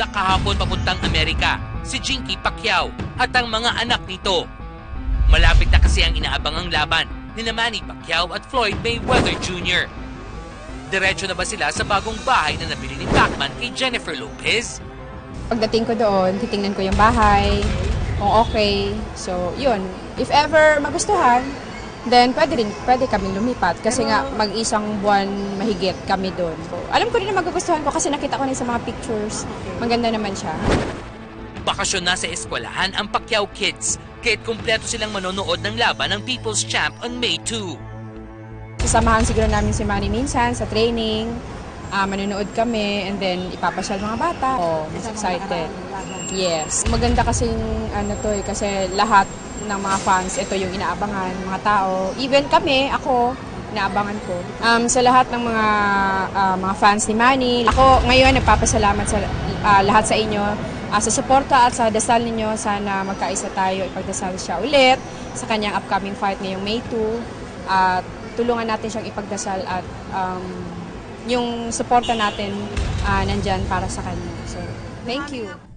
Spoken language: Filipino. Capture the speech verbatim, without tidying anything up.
nagtulak kahapon papuntang Amerika, si Jinky Pacquiao at ang mga anak nito. Malapit na kasi ang inaabangang laban ni Manny Pacquiao at Floyd Mayweather Junior Diretso na ba sila sa bagong bahay na nabili ni Pacman kay Jennifer Lopez? Pagdating ko doon, titingnan ko yung bahay, kung okay. So, yun. If ever magustuhan, then pwede rin, pwede kami lumipat. Kasi nga, mag-isang buwan mahigit kami doon. So, alam ko rin na magugustuhan ko kasi nakita ko na sa mga pictures. Maganda naman siya. Bakasyon na sa eskwelahan ang Pacquiao Kids, kaya't kumpleto silang manonood ng laban ng People's Champ on May second. Sasamahan siguro namin si Manny minsan sa training. Uh, manonood kami and then ipapasyal mga bata. Oh, mas excited. Yes. Maganda kasi ano to eh, kasi lahat ng mga fans, ito yung inaabangan, mga tao. Even kami, ako, inaabangan ko. Um, sa lahat ng mga uh, mga fans ni Manny, ako ngayon nagpapasalamat sa uh, lahat sa inyo uh, sa suporta at sa dasal ninyo. Sana magkaisa tayo, ipagdasal siya ulit sa kanyang upcoming fight ngayong May second. At uh, tulungan natin siyang ipagdasal at um, yung suporta natin uh, nandyan para sa kanya. So, thank you.